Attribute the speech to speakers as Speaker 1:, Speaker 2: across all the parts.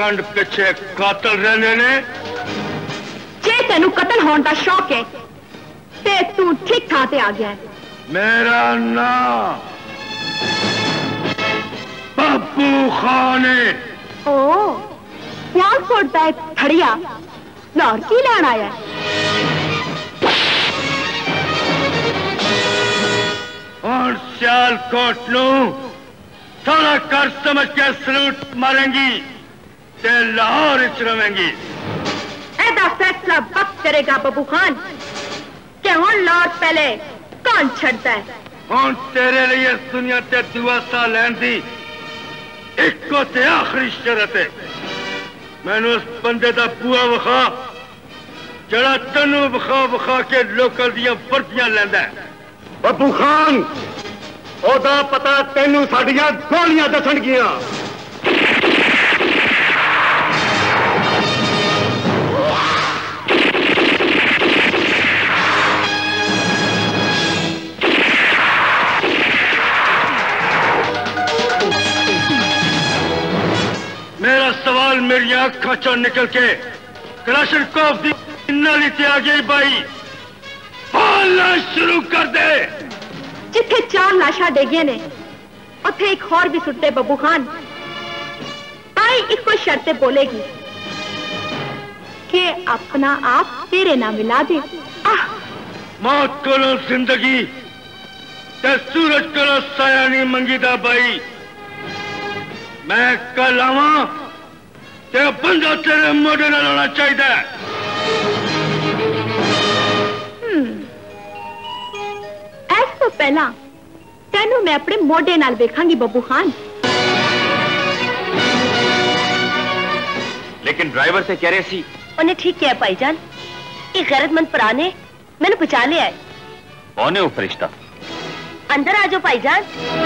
Speaker 1: कंड पिछे कातल रहने ने
Speaker 2: जे तेनू कतल होने का शौक है ते तू ठीक ठाक आ गया है।
Speaker 1: मेरा नाम बब्बू खान है।
Speaker 2: ओ सियालकोट का एक थड़िया लाहौर की लैन आया है।
Speaker 1: और सियालकोट नू थोड़ा कर समझ के सलूट मारेंगी ते लाहौर इच रवेंगी।
Speaker 2: ऐसा फैसला वक्त करेगा बब्बू खान कि हुन लाहौर पहले कौन छड़ता है।
Speaker 1: हुन तेरे लिए दुनिया ते दुआ सा लैन दी इको ते आखिरी शरत है। मैनू उस बंदे दा बुआ विखा जड़ा तेनू विखा विखा के लोकल दियां वर्दियां लैंदा है।
Speaker 3: बब्बू खान ओदा पता तेनू साडियां गोलियां दसणगियां।
Speaker 1: मेरा सवाल मेरी आंखों चो निकल के कलाशनकोव दी नाली ते आ गई भाई। बोलना शुरू कर दे।
Speaker 2: जिथे 4 लाशा डेगिया ने उथे एक और भी सुट्टे बब्बू खान। आई इको शर्त बोलेगी कि अपना आप तेरे ना मिला दे।
Speaker 1: मौत को जिंदगी ते सूरज को साया नहीं मंगीदा भाई। मैं कल आवा ते बंदा तेरे मोढ़े नाल होना चाहिए।
Speaker 2: ऐस तो पहला तेनू मैं अपने मोढ़े नाल वेखांगी बब्बू खान।
Speaker 4: लेकिन ड्राइवर से कह रहे सी
Speaker 2: उन्हें ठीक किया भाईजान। एक गैरतमंद भरा ने मैंने बचा लिया है।
Speaker 4: कौन है वो फरिश्ता?
Speaker 2: अंदर आ जाओ भाईजान।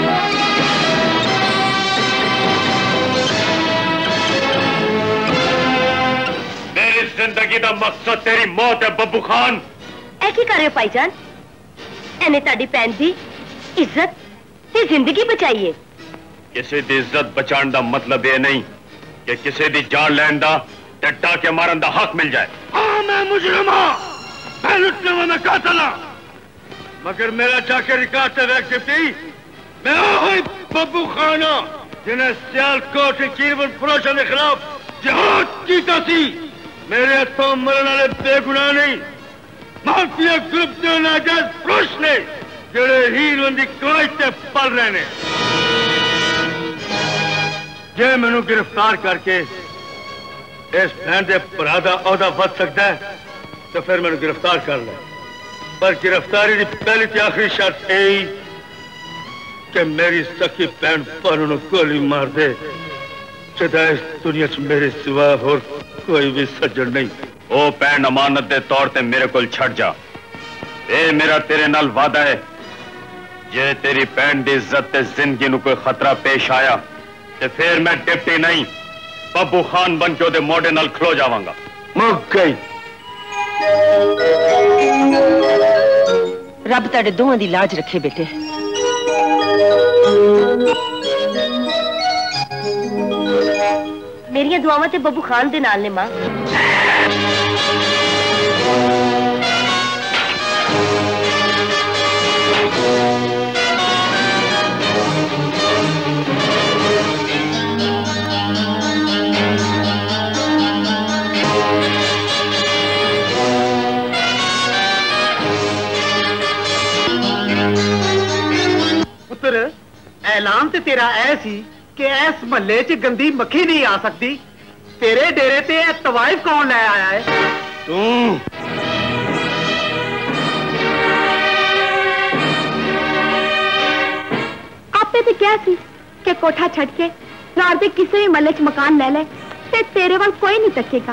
Speaker 1: मेरी जिंदगी का मकसद तेरी मौत है बब्बू खान।
Speaker 2: ऐ की कर रहे हो भाईजान? एने ताड़ी भैन दी इज्जत ते जिंदगी बचाइए।
Speaker 4: किसी दी इज्जत बचाने का मतलब ये नहीं कि किसी दी जान लैन दा ते डाके मारन दा हक मिल जाए।
Speaker 1: हाँ मैं मुजरिम हाँ, मैं लुटने वाला कातिल हाँ, मगर मेरा जाके रिकॉर्ड से वैक डिप्टी मैं वही बब्बू खान हाँ जिन्हें सियालकोट कीरवन फरोशा के खिलाफ जिहाद कीता सी। मेरे हथों मरन वाले बेगुनाह नहीं माफिया ग्रुप के नाजायज पुरुष ने जेड़े हीरों की कवायद से पल रहे ने। जे मैनू गिरफ्तार करके इस भैन के भरा का औहदा बच सकता है तो फिर मैनू गिरफ्तार कर ले। पर गिरफ्तारी की पहली ते आखिरी शर्त यही कि मेरी सखी भैन पर गोली मार दे जदा इस दुनिया च मेरे सिवा होर कोई भी सज्जन नहीं।
Speaker 4: ओ भैन अमानत दे तौर ते मेरे को छड़ जा। ए मेरा तेरे नाल वादा है जे तेरी भैन की इज्जत ते जिंदगी नू कोई खतरा पेश आया ते फिर मैं डिप्टी नहीं बब्बू खान बन के ओदे मोढ़े नाल खलो जावांगा।
Speaker 1: मुक गई।
Speaker 5: रब तुहाडे दोहां दी लाज रखे बेटे।
Speaker 2: मेरियां दुआवां ते बब्बू खान दे नाल ने मां।
Speaker 3: पुत्र ऐलान ते तेरा ऐ सी कि इस महल्ले च गंदी मक्खी नहीं आ सकती। तेरे डेरे ते तवाइफ कौन ले आया है?
Speaker 1: तू।
Speaker 2: आपने तो क्या सी कि कोठा छड़ के लाहौर के किसी भी महल्ले च मकान ले ले ते तेरे वाल कोई नहीं तकेगा।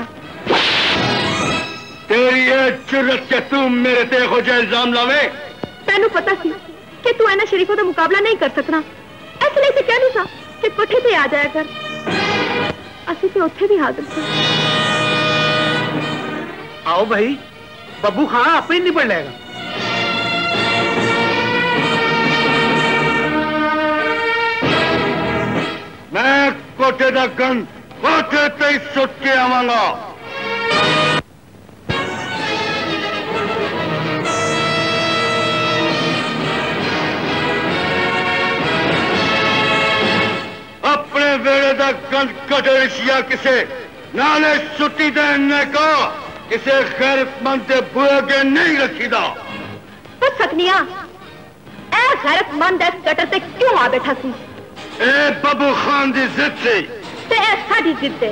Speaker 1: तेरी ये जुर्रत के तू मेरे ते हो जाए इल्जाम लावे।
Speaker 2: तेनू पता सी कि तू इन्हां शरीफों का मुकाबला नहीं कर सकना। इसलिए तो कह नहीं सा कि कोठे पे आ जाया कर। असि तो उत्थे भी हाजिर थे।
Speaker 3: आओ भाई बब्बू खान आपे ही निपट लेगा।
Speaker 1: मैं कोठे का गन कोठे पे ही सुट के आवांगा। अपने वेड़े का गंद कटरिशिया किसे नाले छुट्टी देने का किसे गैरतमंद बुए के नहीं रखीदा।
Speaker 2: तो सकनिया ए गैरतमंद इस गटर से क्यों आ बैठा सी?
Speaker 1: ए बब्बू खान दी जिद से
Speaker 2: ते ए साडी जिद से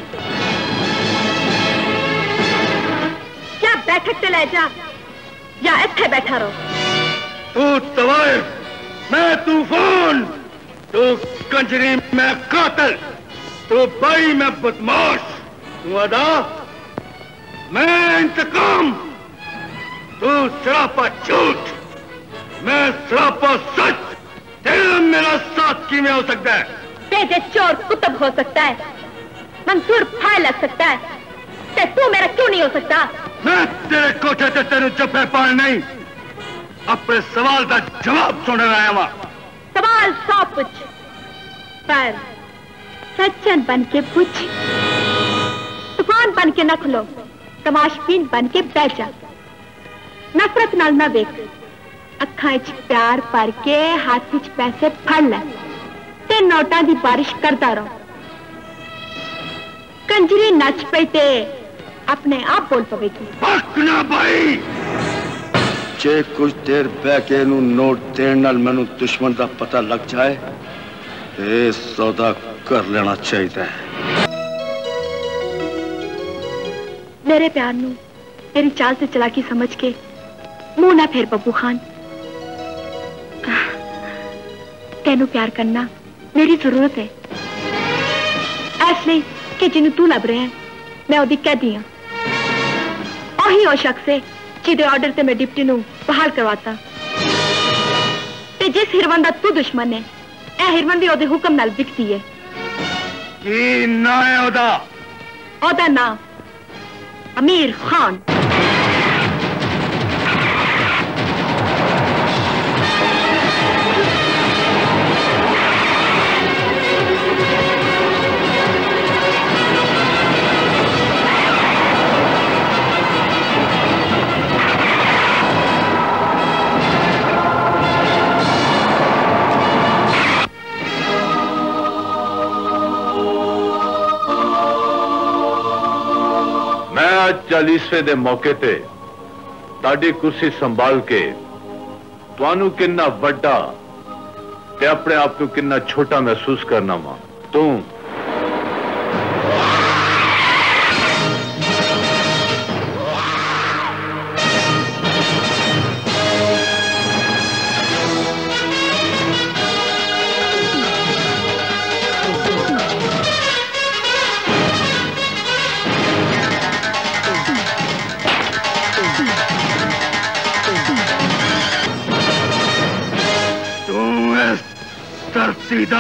Speaker 2: क्या बैठक से ले जा या इत्थे बैठा रहो।
Speaker 1: तू तवाइफ, मैं तूफान, तू कंजरी में कातिल, तू बाई में बदमाश, तू अदा मैं इंतकाम, तू सरापा झूठ, मैं सरापा सच। तेरा मेरा साथ किमें हो सकता है?
Speaker 2: तेजे चोर कुतुब हो सकता है, मंसूर फाइल लग सकता है, ते तू मेरा क्यों नहीं हो सकता?
Speaker 1: मैं तेरे कोठे ते तेरे जफे पाल नहीं, अपने सवाल का जवाब सुनने आया वहां।
Speaker 2: सवाल सौ पूछ, पर सज्जन बन के पूछ, तूफान बन के न खलो, तमाशबीन बन के बैठ जा। नफरत नाल ना देख, अखां च प्यार भर के हाथ च पैसे फड़ ले ते नोटां दी बारिश करता रहो। कंजरी नच पई ते अपने आप बोल पवेगी।
Speaker 1: बकना भाई, जे कुछ देर बैके नू नोट देण नाल मैनू दुश्मन दा पता लग जाए, ये सौदा कर लेना चाहिए।
Speaker 2: मेरे प्यार नू तेरी चाल से चलाकी समझ के मुंह ना फेर बब्बू खान। तेनू प्यार करना मेरी जरूरत है, इसलिए कि जिन्हें तू लब रहे हैं मैं ओदी कह दी हाँ। ओ शख्स है जिदे ऑर्डर से मैं डिप्टी नू बहाल करवाता, ते जिस हिरवन दा तू दुश्मन है, ए हिरवन भी ओदे हुक्म नाल बिकती है।
Speaker 1: की ना है ओदा?
Speaker 2: ओदा ना अमीर खान।
Speaker 4: मैं 40वें दे मौके ते ताड़ी कुर्सी संभाल के तुहानू किन्ना वड्डा ते अपने आप को किन्ना छोटा महसूस करना वा। तू
Speaker 1: सीधा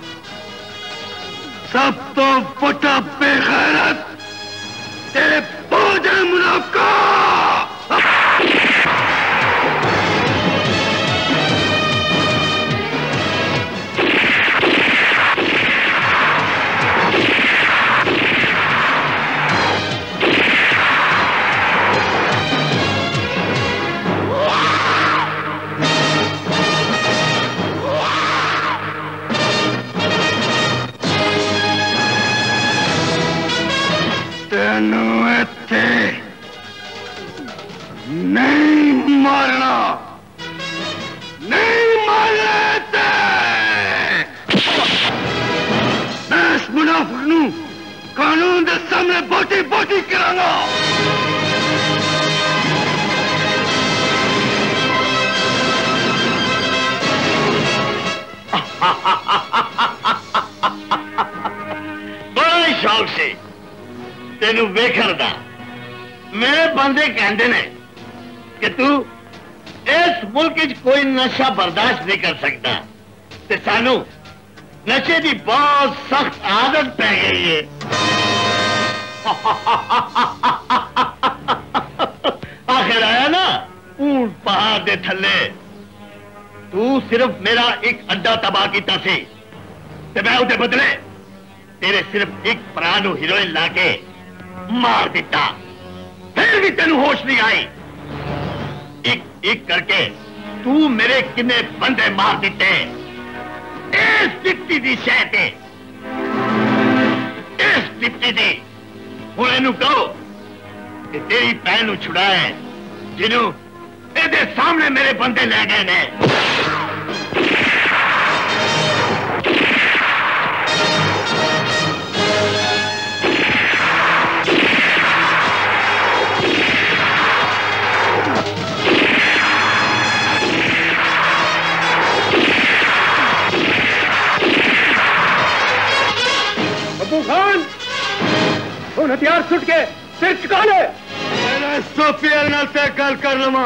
Speaker 1: सब तो बड़ा बेगैरत तेरे बोझ मुनाफा। नहीं मारना, नहीं मारना। मैं इस मुनाफिक नू कानून के सामने बोटी बोटी करांगा।
Speaker 6: बड़ा शौक से तेनू वेखण दा मेरे बंदे कहते ने कि तू इस मुल्क कोई नशा बर्दाश्त नहीं कर सकता, ते सानू नशे की बहुत सख्त आदत पै गई है। आखिर आया ना ऊंट पहाड़ दे थल्ले। तू सिर्फ मेरा एक अड्डा तबाह किया सी, ते मैं उसके बदले तेरे सिर्फ एक भरा हीरोइन लाके मार दिता, फिर भी तेन होश नहीं आई। एक एक करके तू मेरे किन्ने बंदे मार दिते इस डिप्टी दी शह ते, इस डिप्टी दी। हुण इहनूं कहो कि तेरी भैन नूं छुड़ाए जिन्हों ਇਹਦੇ ਸਾਹਮਣੇ ਮੇਰੇ ਬੰਦੇ ਲੈ ਗਏ ਨੇ।
Speaker 1: अबू खान ਹੁਣ ਹਥਿਆਰ ਸੁੱਟ ਕੇ ਸਿਰ ਝੁਕਾ ਲੈ। मैं सोफिया नाल ते गल कर लवा,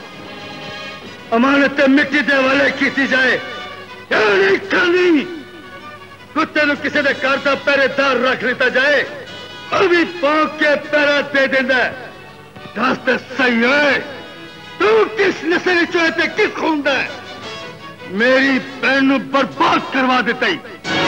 Speaker 1: अमानत मिट्टी दे वाले की जाए नहीं करनी। कुत्ते नु किसी ने घर का पहरेदार रख लेता जाए, अभी भौंक के पैरा दे देंदा। दस तो सही है, तू किस नस्ल चो है ते किस खून दा? मेरी बहन नु बर्बाद करवा देता ही।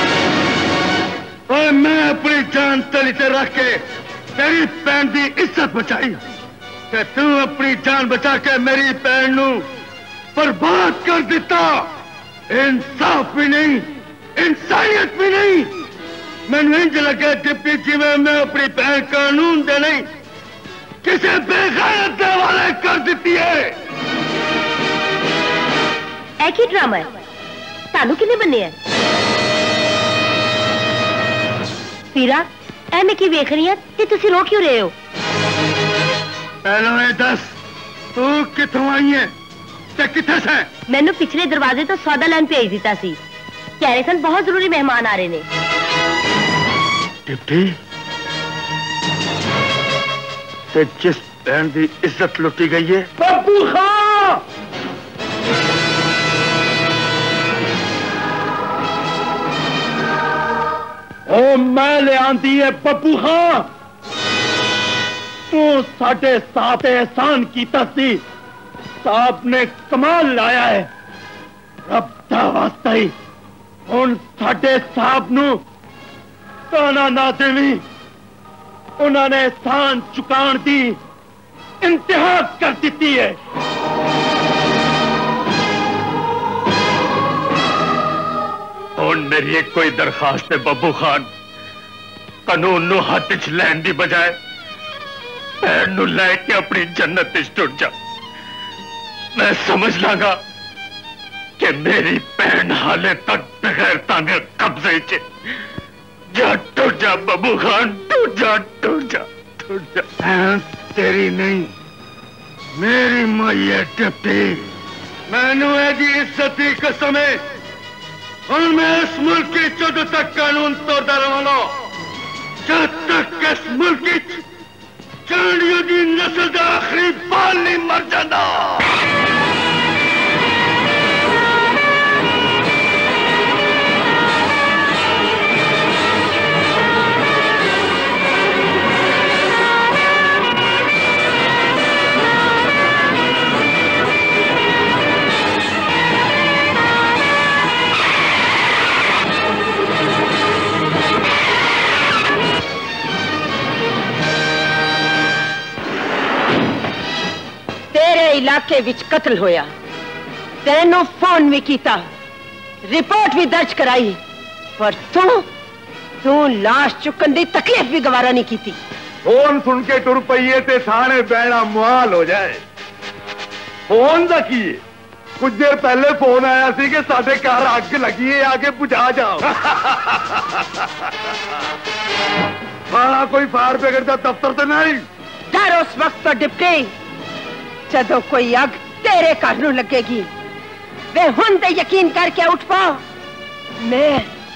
Speaker 1: और मैं अपनी जान तली ते रख के तेरी बहन की इज्जत बचाई, ते तू अपनी जान बचा के मेरी बहन नू बर्बाद कर दिता। इंसाफ भी नहीं, इंसानियत भी नहीं। मैनू इंज लगे डिप्टी जिवें मैं अपनी बहन कानून दे नहीं किसी बेगैरत दे वाले कर देती है।
Speaker 5: एक ही ड्रामा है, तानू किने बने है? पीरा मैं की वेख रही है कि तुसी रो क्यों रहे हो?
Speaker 1: पहले ये दस, तू किथों आई है ते किथे से?
Speaker 5: मैनू पिछले दरवाजे तो सौदा लैन भेज दिता सी, कह रहे सन बहुत जरूरी मेहमान आ रहे ने।
Speaker 1: डिप्टी ते जिस बहन की इज्जत लुटी गई है, बब्बू खां ओ मैं ले आंदी है। बब्बू खां तू साडे साथ एहसान कीता सी, साहब ने कमाल लाया है। रब दा वास्ता ही हुण साडे साहब नू ताना ना देवी, उन्होंने एहसान चुकाण दी इंतहा कर दी है। हुण मेरी एक कोई दरखास्त है बब्बू खान, कानून नू हाथ च लैन दी बजाय भैन नू लैके अपनी जन्नत च टुट जा। मैं समझ लांगा कि मेरी भैन हाले तक बगैर तंग कब्जे च। जा टुट जा बब्बू खान, टूट जा, टूट जा, टूट जा। भैन तेरी नहीं मेरी माई है डिप्टी। मैनू एदी इज्जत की कसम है, और मैं इस मुल्क की जदों तक कानून तोड़ता रहांगा जब तक इस मुल्क की चांडियों की नस्ल का आखिरी बाल नहीं मर जाता।
Speaker 5: इलाके विच कत्ल होया, तेनों फोन भी किया, रिपोर्ट भी दर्ज कराई, पर तू लाश चुकन की तकलीफ भी गवारा नहीं की।
Speaker 1: फोन सुन के टुर पईए ते थाने बहना मुहाल हो जाए। फोन का की है? कुछ देर पहले फोन आया सी कि साडे घर अग लगी है, आके बुझा जाओ। थाना कोई फायर ब्रिगेड का दफ्तर तो नहीं?
Speaker 5: डर उस वक्त तो डिप्टी जदों कोई अग तेरे घर नूं लगेगी। वे हुण ते यकीन करके उठ पा, मैं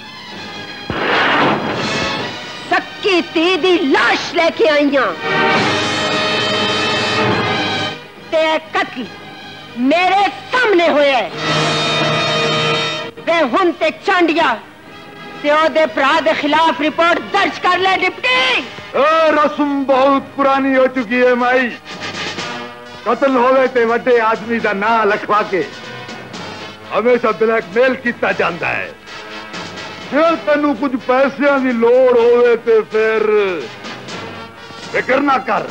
Speaker 5: सक्की धी दी लाश लेके आई हां। ते कत्ल मेरे सामने होया है। वे हुण ते चांडिया ते ओदे भरा दे खिलाफ रिपोर्ट दर्ज कर ले डिप्टी।
Speaker 1: रस्म बहुत पुरानी हो चुकी है माई। कत्ल होवे ते वड्डे आदमी का नाम लखवा के हमेशा ब्लैकमेल किया जाता है। ਜੇ ਤੈਨੂੰ ਕੁਝ ਪੈਸਿਆਂ ਦੀ ਲੋੜ ਹੋਵੇ ਤੇ ਫਿਰ ਫਿਕਰ ਨਾ ਕਰ,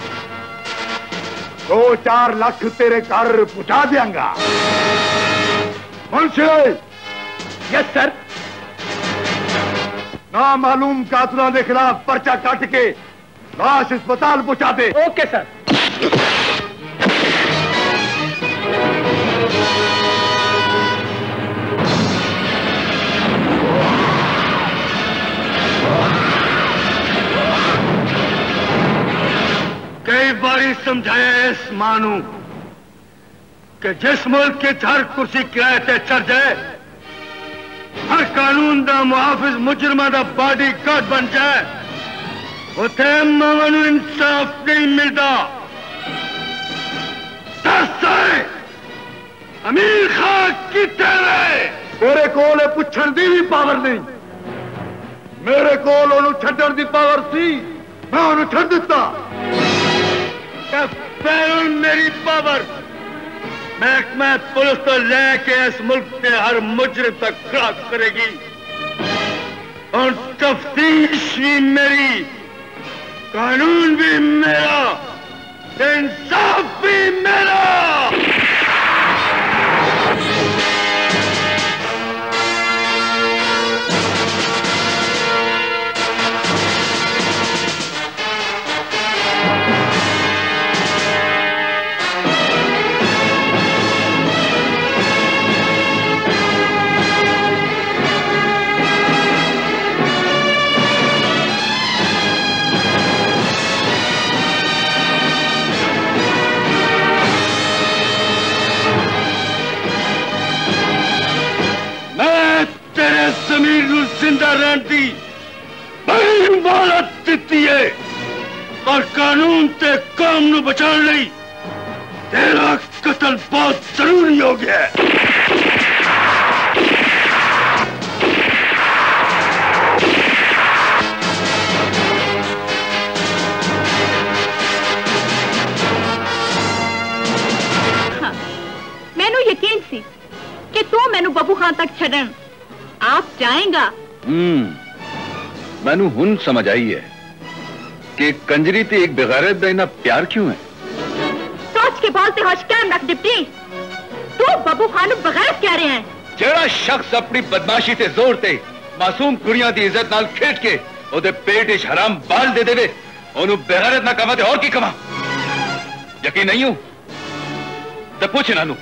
Speaker 1: 2-4 ਲੱਖ तेरे घर पहुंचा देंगा। मुंशी।
Speaker 3: Yes sir.
Speaker 1: नामालूम कातलों के खिलाफ पर्चा कट के लाश अस्पताल पहुंचा दे।
Speaker 3: Okay sir.
Speaker 1: कई बारी समझाया इस मानू कि जिस मुल्क की हर कुर्सी किराए से चढ़ जाए, हर कानून का मुहाफिज मुजरमा का बॉडी गार्ड बन जाए, उसे मावा नूं इंसाफ नहीं मिलता। दस अमीर खान किथे वे? तेरे कोल पुछण दी भी पावर नहीं, मेरे कोल ओनू छड्डण दी पावर सी, मैं ओनू छड्ड दिता। फिर मेरी पावर महकमा पुलिस तो लेके इस मुल्क के हर मुजरिम तक क्रॉस करेगी, और तफ्तीश भी मेरी, कानून भी मेरा, इंसाफ भी मेरा। जमीन नूं जिंदा रहन दी बड़ी इमारत दिती है, और कानून ते काम नूं बचाने लई तेरा कत्ल बहुत जरूरी हो गया है।
Speaker 2: हाँ, मैनू यकीन सी कि तू मैनू बबू खान तक छड़न आप जाएगा।
Speaker 4: मैनू हुन समझ आई है कि कंजरी ते एक बेगैरत दा इना प्यार क्यों है।
Speaker 2: सोच के बोलते होश कैम रख डिप्टी, तू बबू खान बगैरत कह रहे हैं।
Speaker 4: जेड़ा शख्स अपनी बदमाशी ते जोर ते मासूम कुड़ियां दी इज्जत नाल खेड के ओदे पेट इच हराम बाल दे देवे, ओनू बेगैरत ना कमा ते और की कमा। यकीन नहीं हूं ते पूछ नानू।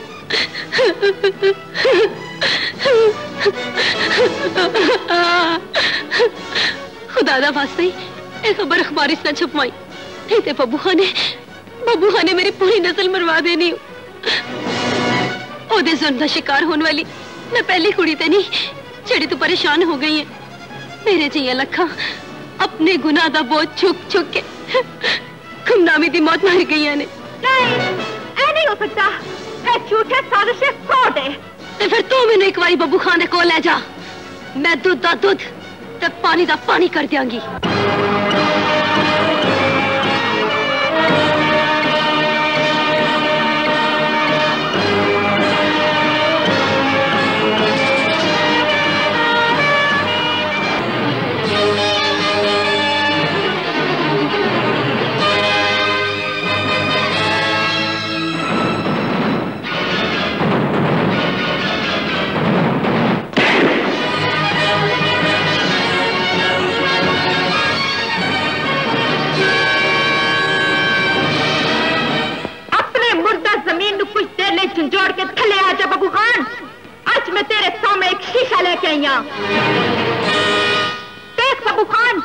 Speaker 7: खुदा दा वास्ते ये खबर अखबार न छपवाई, नहीं ते बबू खान ने मेरी पूरी नस्ल मरवा देनी। ओदे जुल्म दा शिकार होने वाली मैं पहली कुड़ी ते नहीं जेड़ी तू परेशान हो गई है। मेरे जिया लखा अपने गुनाह दा बोझ चुक चुक के गुमनामी दी मौत मर गई ने।
Speaker 2: नहीं, नहीं हो सकता, ये झूठे साजिशे खोट है।
Speaker 7: ते फिर तू मैनू एक बारी बबू खान दे कोल ले जा, मैं दूध दा दूध ते पानी दा पानी कर दियांगी।
Speaker 2: झंझोड़ के थले आ जा बबू खान, आज मैं तेरे सामने एक शीशा लेके आई हूं। देख बबू खान,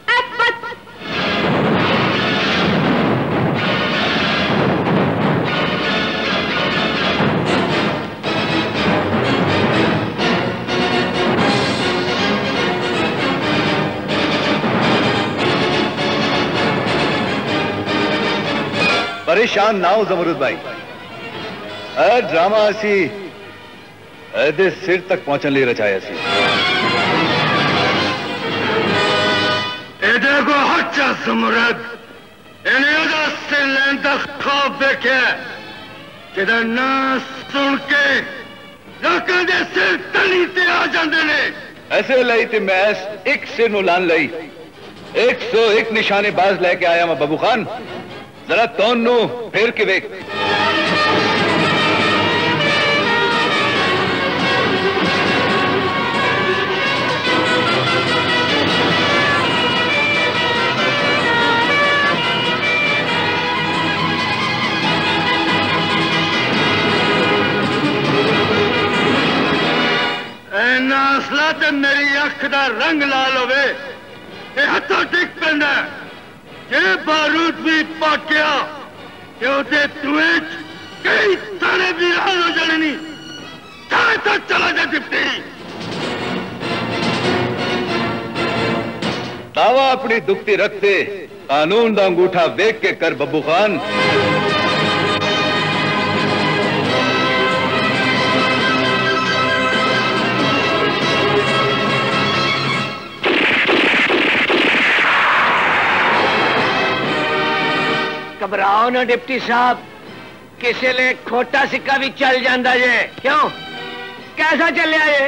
Speaker 4: परेशान ना हो जमरुद भाई, ड्रामा असी एदे सिर तक पहुंचने लिए रचाया सी।
Speaker 1: एदे को हच्चा जमरुद इन्हें सिर लेन तक खौफ देखे जिदा ना सुन के लोगों के सिर तली ते आ जाते ने।
Speaker 8: ऐसे लाई ते मैस एक सिर नु लान लई 101 निशानेबाज लेके आया मैं बबू खान जरा तौन नु फेर के वेख
Speaker 1: नासला ते मेरी अख दा रंग लाल होवे ते हत्थों टिक पैंदा जे बारूद भी पाकिया ते ओदे धुएं च कई सारे वीरान हो जाने चाहे तो चला जा डिप्टी
Speaker 8: दावा अपनी दुखती रखते कानून दा अंगूठा वेख के कर बब्बू खान
Speaker 3: घबराओ ना डिप्टी साहब किसी ले खोटा सिक्का भी चल जाता जे क्यों कैसा चलिया ये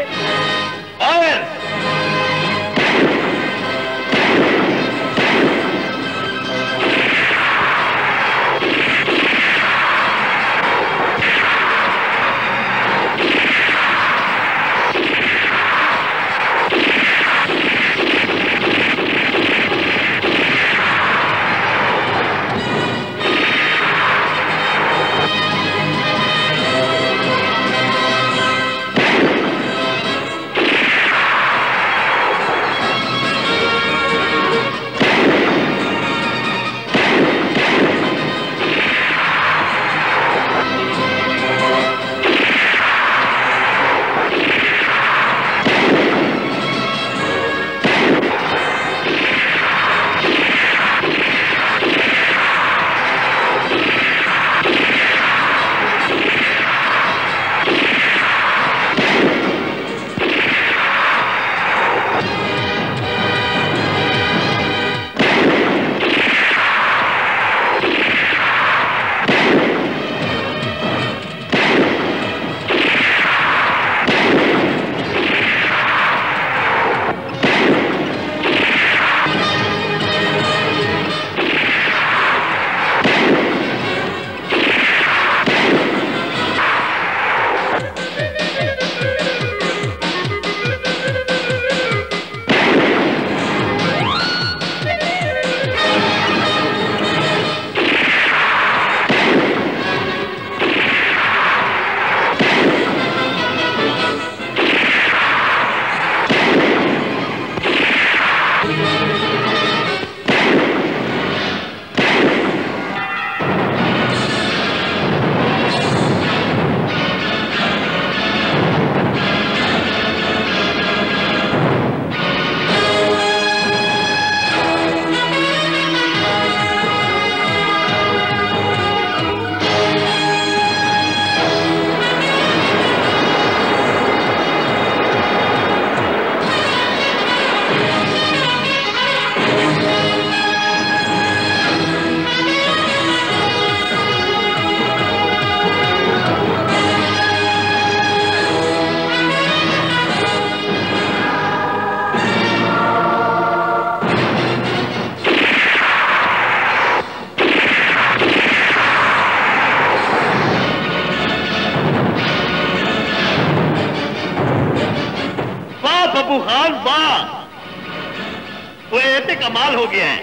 Speaker 6: बब्बू खान वाह वो ये कमाल हो गया है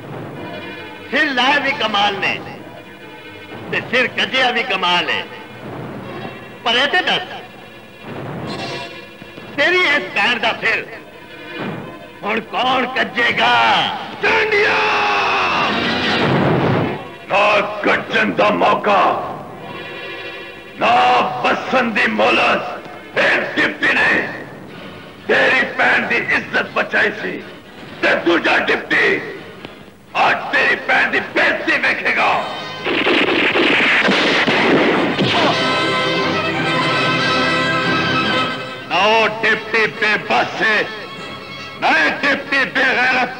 Speaker 6: सिर लाया भी कमाल ने ते सिर कजिया भी कमाल है पर ये दस तेरी इस पैर का सिर हुण कौन कजेगा
Speaker 1: चांडिया
Speaker 4: ना कटन का मौका ना बसन दी मोलस एक डिप्टी ने तेरी भैन की इज्जत बचाई सी ते दूजा डिप्टी आज तेरी भैन की बेइज्जती वेखेगा ना वो डिप्टी बेबस है ना डिप्टी बेगैरत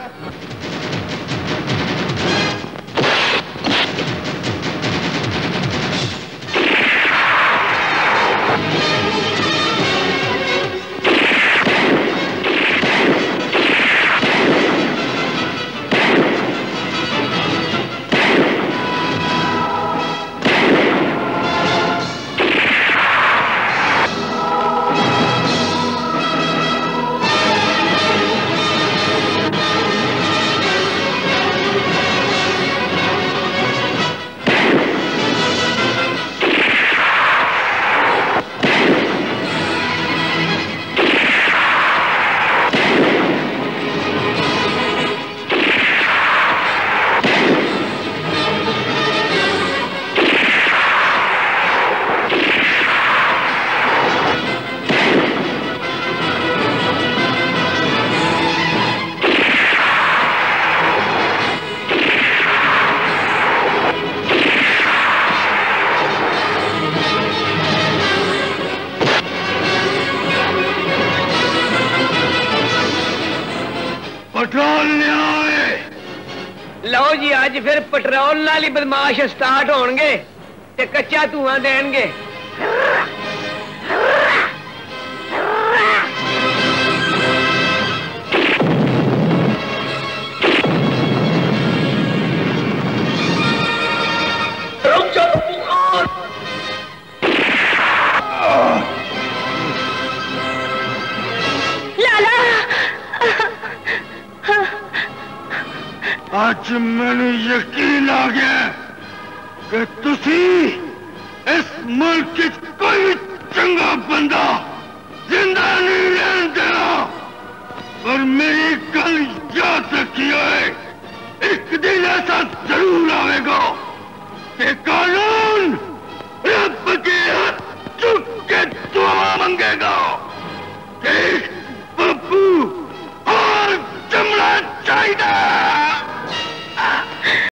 Speaker 1: पेट्रोल ले आए।
Speaker 3: लो जी आज फिर पेट्रोल नाल ही बदमाश स्टार्ट होणगे ते कच्चा धुआं देणगे।
Speaker 1: आज मैंने यकीन आ गया कि तुसी इस मुल्क की कोई चंगा बंदा जिंदा नहीं रहने देना। पर मेरी गल याद रखियो है, एक दिन ऐसा जरूर आएगा कि कानून रब के हाथ चुक के दुआ मांगेगा कि बब्बू और जमना चाहिए।